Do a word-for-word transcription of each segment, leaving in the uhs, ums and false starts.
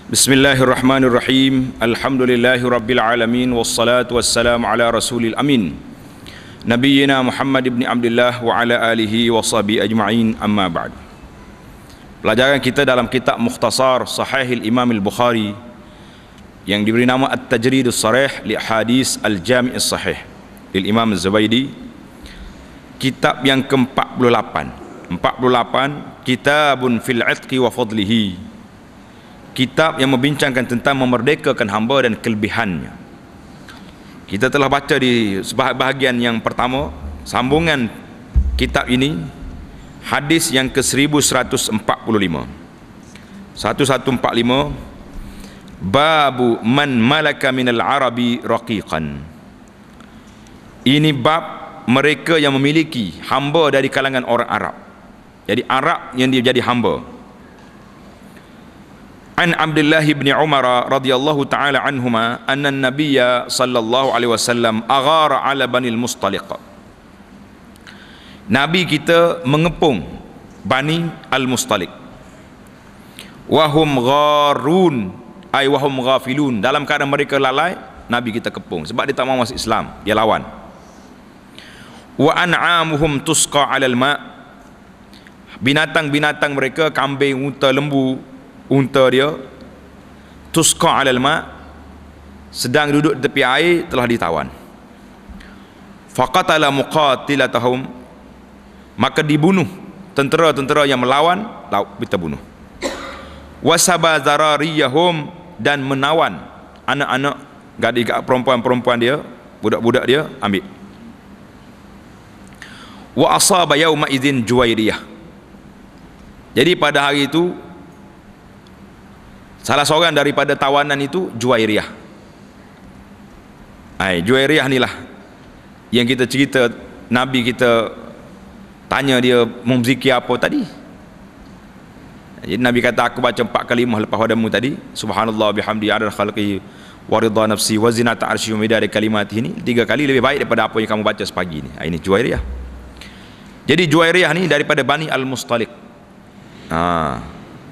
Bismillahirrahmanirrahim. Alhamdulillahirabbil alamin wassalatu wassalamu ala rasulil amin. Nabiyyina Muhammad ibn Abdullah wa ala alihi wa sahbihi ajma'in, amma ba'd. Pelajaran kita dalam kitab Mukhtasar Sahih Imam Al-Bukhari yang diberi nama At-Tajridus Sharih li Hadis Al-Jami' As-Sahih lil Imam Az-Zubaydi, kitab yang ke empat puluh lapan. empat puluh lapan, Kitabun fil 'Itqi wa fadlihi. Kitab yang membincangkan tentang memerdekakan hamba dan kelebihannya. Kita telah baca di bahagian yang pertama, sambungan kitab ini, hadis yang ke seribu seratus empat puluh lima. seribu seratus empat puluh lima, Babu man malaka minal arabi raqiqan. Ini bab mereka yang memiliki hamba dari kalangan orang Arab. Jadi Arab yang dia jadi hamba. An Abdullah bin Umar radhiyallahu taala anhuma anna an-nabiyya sallallahu alaihi wasallam aghara ala Bani al-Mustaliq. Nabi kita mengepung Bani al-Mustaliq. Wa hum gharun ay wa hum ghafilun, dalam keadaan mereka lalai, Nabi kita kepung sebab dia tak mahu masuk Islam, dia lawan. Wa an'amuhum tusqa 'alal ma', binatang-binatang mereka, kambing, unta, lembu, unta dia, tusqa 'alal ma', sedang duduk di tepi air, telah ditawan. Faqatala muqatilatahum, maka dibunuh tentera-tentera yang melawan, kita bunuh. Wasaba zarariyahum, dan menawan anak-anak, gadis perempuan-perempuan dia, budak-budak dia, ambil. Wa asaba yauma idzin Juwairiyah. Jadi pada hari itu salah seorang daripada tawanan itu Juwairiyah. Hai, Juwairiyah inilah yang kita cerita, Nabi kita tanya dia memzikir apa tadi. Jadi Nabi kata, aku baca empat kalimah lepas padamu tadi, subhanallah bihamdi adad khalqi wa ridha nafsi wa zinata arsy wa midada kalimatihi, ini tiga kali lebih baik daripada apa yang kamu baca sepagi ini. Ini Juwairiyah. Jadi Juwairiyah ni daripada Bani al-Mustaliq. Ha.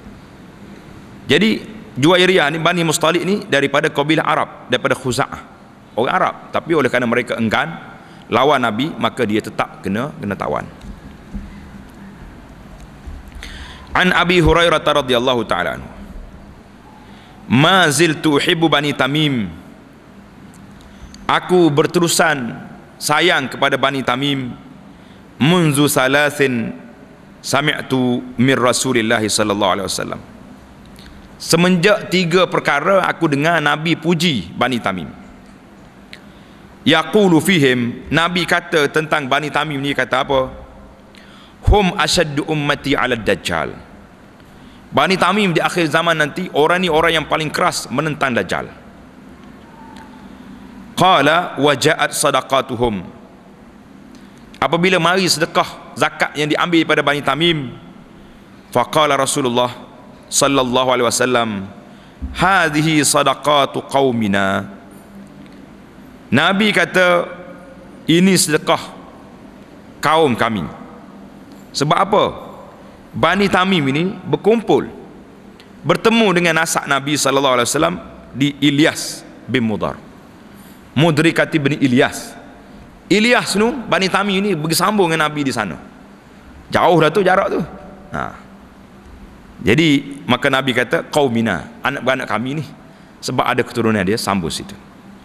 Jadi Juwairiyah ni, Bani Mustaliq ni daripada kabilah Arab, daripada Khuza'ah, orang Arab, tapi oleh kerana mereka enggan lawan Nabi, maka dia tetap kena kena tawan. An Abi Hurairah radhiyallahu ta'ala anhu, ma ziltu uhibbu Bani Tamim, aku berterusan sayang kepada Bani Tamim, munzu salasin sami'tu min Rasulillah sallallahu alaihi wasallam, semenjak tiga perkara aku dengar Nabi puji Bani Tamim. Yaqulu fihim, Nabi kata tentang Bani Tamim ni, kata apa? Hum asyaddu ummati 'ala dajjal. Bani Tamim di akhir zaman nanti, orang ni orang yang paling keras menentang Dajjal. Qala wa ja'at sadaqatuhum, apabila mari sedekah zakat yang diambil pada Bani Tamim, faqala Rasulullah sallallahu alaihi wasallam, hadhihi sadaqatu qaumina. Nabi kata, ini sedekah kaum kami. Sebab apa? Bani Tamim ini berkumpul, bertemu dengan nasab Nabi sallallahu alaihi wasallam di Ilyas bin Mudar, Mudrikati bin Ilyas. Ilyas tu, Bani Tamim ini bersambung dengan Nabi di sana. Jauh dah tu jarak tu. Ha. Jadi maka Nabi kata qaumina, anak-anak kami ni, sebab ada keturunan dia sambung situ.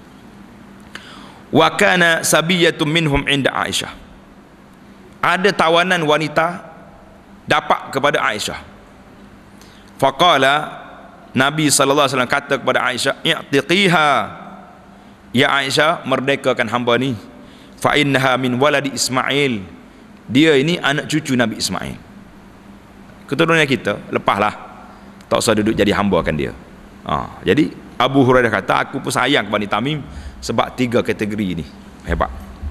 Wa kana sabiyatun minhum inda Aisyah, ada tawanan wanita dapat kepada Aisyah. Faqala, Nabi sallallahu alaihi wasallam kata kepada Aisyah, i'tiqiha, ya Aisyah, merdekakan hamba ni, fa innaha min waladi Ismail, dia ini anak cucu Nabi Ismail, keturunan kita, lepaslah, tak usah duduk jadi hamba kan dia. Ha, jadi Abu Hurairah kata, aku pun sayang kepada Bani Tamim sebab tiga kategori ini hebat.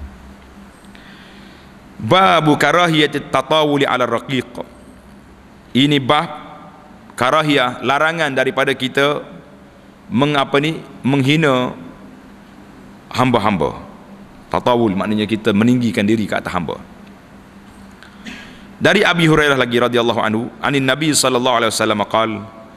Babu karahiyat tatawuli ala raqiq, ini bab karahiyah, larangan daripada kita mengapa ni menghina hamba-hamba. Tatawul maknanya kita meninggikan diri ke atas hamba. Dari Abi Hurairah lagi radhiyallahu anhu, anin Nabi sallallahu alaihi wasallam qaal,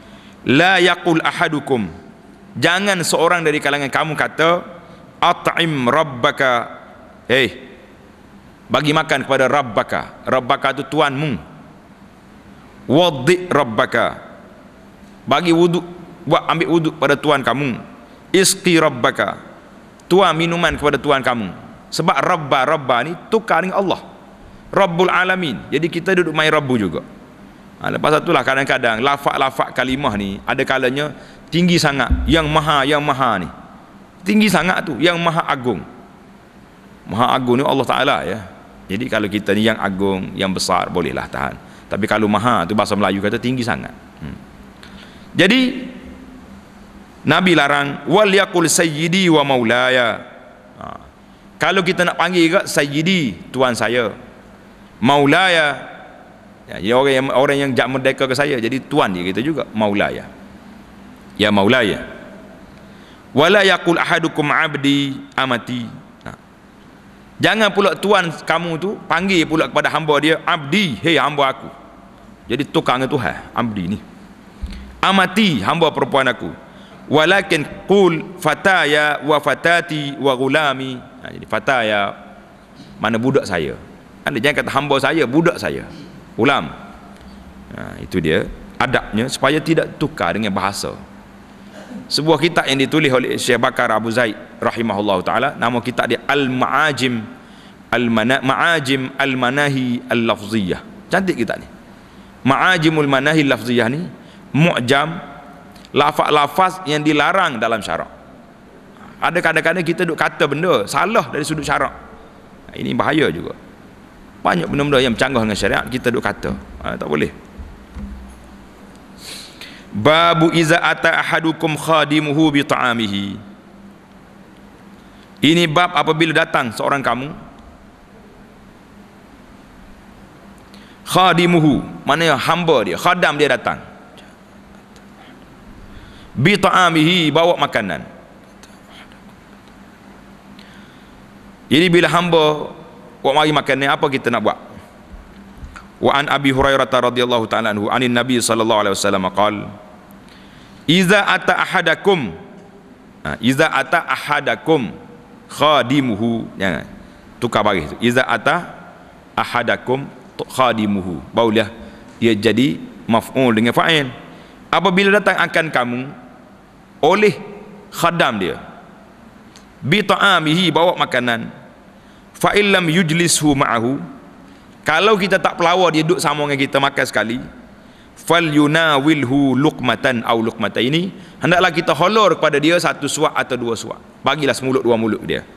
La yaqul ahadukum, jangan seorang dari kalangan kamu kata at'im rabbaka, hey, bagi makan kepada rabbaka. Rabbaka itu tuanmu. Waddi rabbaka, bagi wuduk, buat ambil wuduk pada tuan kamu. Isqi rabbaka, tuan minuman kepada tuan kamu. Sebab rabba rabba ni tukar dengan Allah, Rabbul Alamin. Jadi kita duduk main Rabbu juga. Ha, lepas itulah kadang-kadang lafak-lafak kalimah ni ada kalanya tinggi sangat. Yang maha, yang maha ni tinggi sangat tu, yang maha agung. Maha agung ni Allah Ta'ala ya. Jadi kalau kita ni yang agung, yang besar, bolehlah tahan. Tapi kalau maha tu bahasa Melayu kata tinggi sangat. hmm. Jadi Nabi larang wal yaqul sayyidi wa maulaya. Ha. Kalau kita nak panggil ke sayyidi, tuan saya, maulaya, ya, jadi orang yang orang yang jak merdeka ke saya, jadi tuan dia kita juga, maulaya, ya maulaya. Wala yaqul ahadukum abdi amati. Ha. Jangan pula tuan kamu tu panggil pula kepada hamba dia abdi, hei hamba aku. Jadi tukang itu Tuhan, abdi ni. Amati, hamba perempuan aku. Walakin qul fataya wa fatati wa gulami. Ha, jadi fataya mana budak saya. Anda jangan kata hamba saya, budak saya, ulam. Ha, itu dia adabnya supaya tidak tukar dengan bahasa. Sebuah kitab yang ditulis oleh Syekh Bakar Abu Zaid rahimahullah taala, nama kitab dia Al-Ma'ajim Al-Ma'ajim Al-Manahi Al-Lafziyah. Cantik kitab ni. Ma'ajimul Manahi Al-Lafziyah ni mu'jam lafaz-lafaz yang dilarang dalam syarak. Ada kadang-kadang kita duk kata benda salah dari sudut syarak. Ini bahaya juga. Banyak benda-benda yang bercanggah dengan syariat kita duk kata. Ha, tak boleh. Babu iza ata ahadukum khadimuhu bi ta'amihi. Ini bab apabila datang seorang kamu, khadimuhu, maknanya hamba dia, khadam dia datang, bi ta'amihi, bawa makanan. Jadi bila hamba buat mari makan ni, apa kita nak buat? Wa an Abi Hurairah radhiyallahu ta'ala anhu anin Nabi sallallahu alaihi wasallam qala iza ata ahadakum, ha, iza ata ahadakum khadimuhu, jangan tukar baris tu, iza ata ahadakum khadimuhu, barulah dia jadi maf'ul dengan fa'il. Apabila datang akan kamu oleh khadam dia, bi ta'amihi, bawa makanan, fa illam yujlishu ma'ahu, kalau kita tak pelawar dia duduk sama dengan kita makan sekali, fal yunawilhu luqmatan au luqmataini, hendaklah kita holor kepada dia satu suap atau dua suap, bagilah semulut dua mulut dia.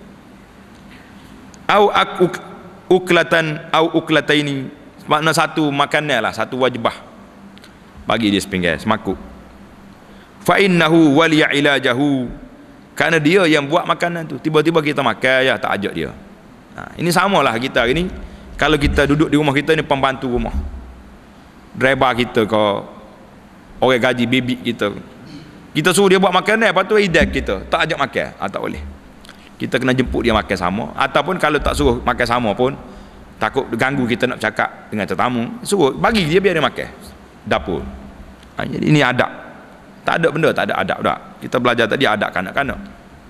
Au ak uklatan au uklataini, makna satu makanan lah, satu wajbah, bagi dia sepinggan semangkuk. Fa innahu waliya ilajahu, kerana dia yang buat makanan tu, tiba-tiba kita makan ya, tak ajak dia. Ha, ini samalah kita hari ni. Kalau kita duduk di rumah kita ni, pembantu rumah, driver kita ke, orang gaji bibik kita, kita suruh dia buat makanan, lepas tu hidat kita, tak ajak makan, ha, tak boleh. Kita kena jemput dia makan sama. Ataupun kalau tak suruh makan sama pun, takut ganggu kita nak cakap dengan tetamu, suruh bagi dia, biar dia makan dapur. Ha, jadi ini adab. Tak ada benda tak ada adab dah. Kita belajar tadi adab kanak-kanak.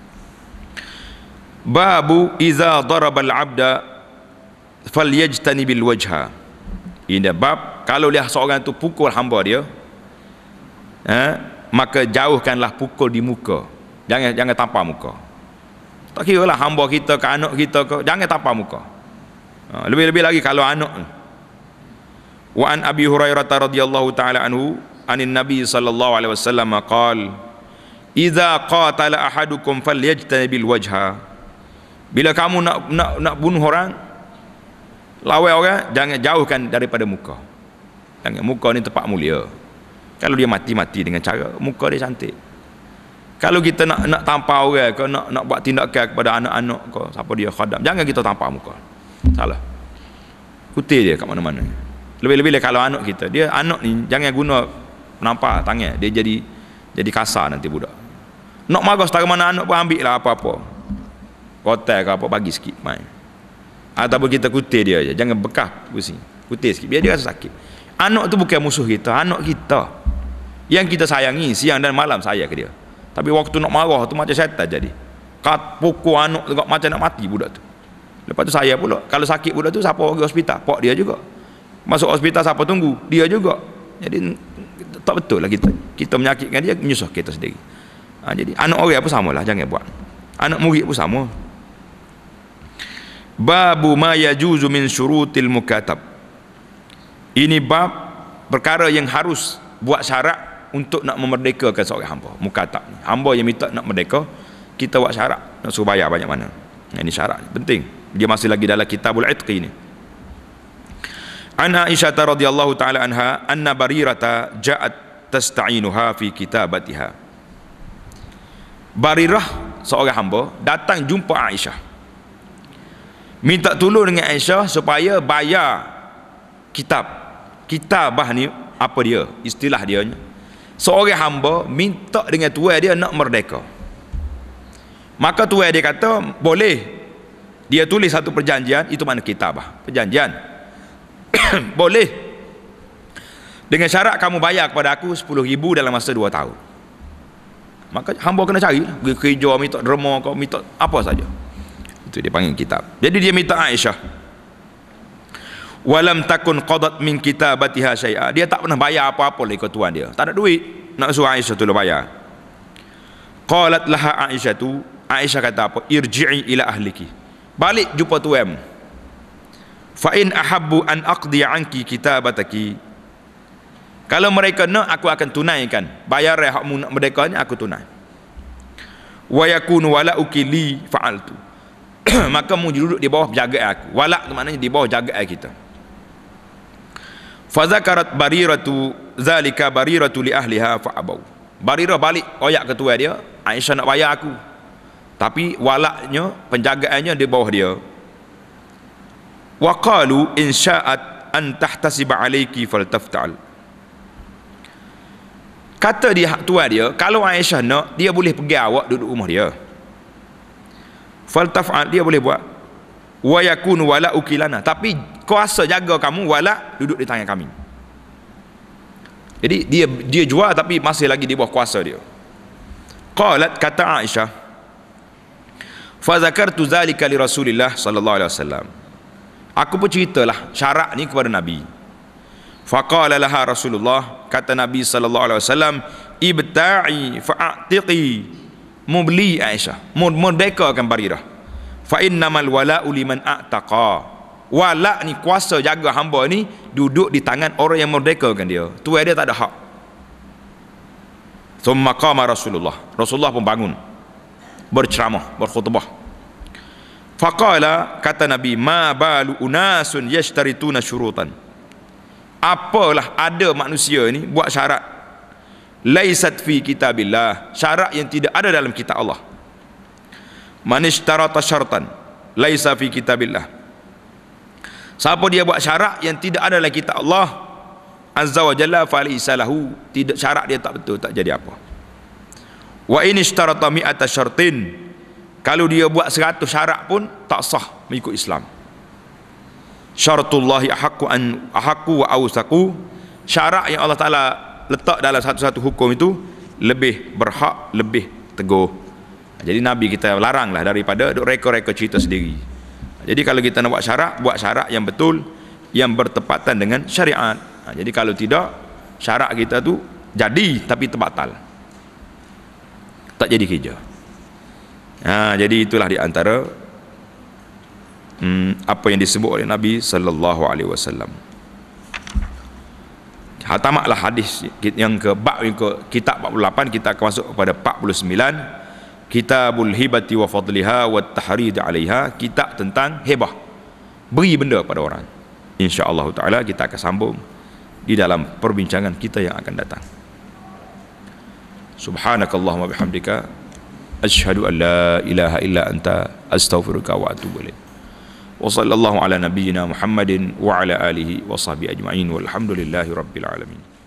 Babu iza darabal abda falyajtanibil wajha. Ini bab kalau lihat seorang tu pukul hamba dia, eh, maka jauhkanlah pukul di muka. Jangan jangan tampar muka. Tak kira lah hamba kita ke anak kita ke, jangan tampar muka. Ha, lebih-lebih lagi kalau anak. Wa an Abi Hurairah radhiyallahu taala anhu anin Nabi sallallahu alaihi wasallam qala idza qatala ahadukum falyajtanibil wajha. Bila kamu nak nak nak bunuh orang, lawan orang, jangan jauhkan daripada muka. Jangan, muka ni tempat mulia. Kalau dia mati-mati dengan cara muka dia cantik. Kalau kita nak nak tampar orang ke, nak nak buat tindakan kepada anak-anak ke, siapa dia khadam, jangan kita tampar muka. Salah. Kutil dia kat mana-mana. Lebih-lebih kalau anak kita, dia anak ni jangan guna nampak tangan, dia jadi jadi kasar nanti budak. Nak marah setara mana anak pun ambil lah apa-apa, kotak ke apa, bagi sikit main. Ataupun kita kutil dia je, jangan bekah pusing, kutil sikit biar dia rasa sakit. Anak tu bukan musuh kita, anak kita. Yang kita sayangi siang dan malam saya ke dia. Tapi waktu nak marah tu macam syaitan jadi. Kat pukul anak tengok macam nak mati budak tu. Lepas tu saya pula, kalau sakit budak tu siapa pergi hospital? Pak dia juga. Masuk hospital siapa tunggu? Dia juga. Jadi tak betul lah kita. Kita menyakitkan dia, menyusah kita sendiri. Ha, jadi anak orang pun samalah, jangan buat. Anak murid pun sama. Babu ma yajuzu min syurutil mukatab. Ini bab perkara yang harus buat syarat untuk nak memerdekakan seorang hamba. Mukatab ni, hamba yang minta nak merdeka, kita buat syarat nak suruh bayar banyak mana. Ini syarat penting. Dia masih lagi dalam kitabul itqi ni. An Aisyah radhiyallahu taala anha anna Barirata ja'at tasta'inuha fi kitabatiha. Barirah seorang hamba datang jumpa Aisyah, minta tolong dengan Aisyah supaya bayar kitab. Kitabah ni apa dia? Istilah dia, seorang hamba minta dengan tuan dia nak merdeka. Maka tuan dia kata boleh dia tulis satu perjanjian, itu mana kitabah, perjanjian. Boleh, dengan syarat kamu bayar kepada aku sepuluh ribu dalam masa dua tahun. Maka hamba kena cari lah, pergi kerja, minta derma kau, minta apa saja. Itu dia panggil kitab. Jadi dia minta Aisyah, walam takun qadat min kitabatiha syai'a. Dia tak pernah bayar apa-apa lah ikut tuan dia, tak ada duit nak suruh Aisyah tolong bayar. Qalat laha Aisyah tu, Aisyah kata apa? Irji'i ila ahliki, balik jumpa tuan. Fa in ahabbu an aqdi anki kitabataki, kalau mereka nak aku akan tunaikan bayar hakmu nak merdekanya, aku tunai. Wa yakunu wala'uki li fa'altu, maka mu duduk di bawah jagaan aku. Wala' tu maknanya di bawah jagaan kita. Fa zakarat Bariratu zalika Bariratu li ahliha fa abau. Barirah balik oyak ketua dia, Aisyah nak bayar aku, tapi walaknya, penjagaannya di bawah dia. Wa qalu in sya'at an tahtasiba alayki faltaftal. Kata dia tuan dia, kalau Aisyah nak, dia boleh pergi awak duduk rumah dia. Faltafal, dia boleh buat. Wa yakunu wala'uki lana, tapi kuasa jaga kamu walak duduk di tangan kami. Jadi dia dia jual tapi masih lagi di bawah kuasa dia. Qalat, kata Aisyah, fa zakartu zalika li Rasulillah sallallahu alaihi wasallam. Aku pun ceritalah syarat ni kepada Nabi. Faqala laha Rasulullah, kata Nabi sallallahu alaihi wasallam, ibta'i fa'atiqi, mubli Aisyah, merdekakan Barirah. Fa innamal wala'u liman a'taqa. Wala' ni kuasa jaga hamba ni duduk di tangan orang yang merdekakan dia. Tuan dia tak ada hak. Thumma qama Rasulullah, Rasulullah pun bangun berceramah, berkhutbah. Faqala, kata Nabi, ma balu unasun yashtarituna syurutan. Apalah ada manusia ni buat syarat, laisat fi kitabillah, syarat yang tidak ada dalam kitab Allah. Man ishtarata syartan laisa fi kitabillah, siapa dia buat syarat yang tidak ada dalam kitab Allah azza wa jalla, falaysa lahu, tidak, syarat dia tak betul, tak jadi apa. Wa in ishtarata mi'ata syartin, kalau dia buat seratus syarat pun tak sah mengikut Islam. Syaratullahi ahaqqu an ahaqqu wa awsaqu, syarat yang Allah Taala letak dalam satu-satu hukum itu lebih berhak, lebih teguh. Jadi Nabi kita laranglah daripada duk reka-reka cerita sendiri. Jadi kalau kita nak buat syarat, buat syarat yang betul, yang bertepatan dengan syariat. Jadi kalau tidak, syarat kita tu jadi tapi terbatal, tak jadi kerja. Ha, jadi itulah di antara hmm, apa yang disebut oleh Nabi sallallahu alaihi wasallam. Tamatlah hadis yang ke bab yang ke kitab empat puluh lapan, kita akan masuk kepada empat puluh sembilan, Kitabul Hibati wa Fadliha wa Tahrid 'alaiha, kitab tentang hibah, beri benda pada orang. Insya-Allah taala kita akan sambung di dalam perbincangan kita yang akan datang. Subhanakallahumma bihamdika asyhadu an la ilaha illa anta astaghfiruka wa atubu ilaik. Wa sallallahu ala nabiyyina Muhammadin wa ala alihi wa sahbihi ajma'in walhamdulillahi rabbil alamin.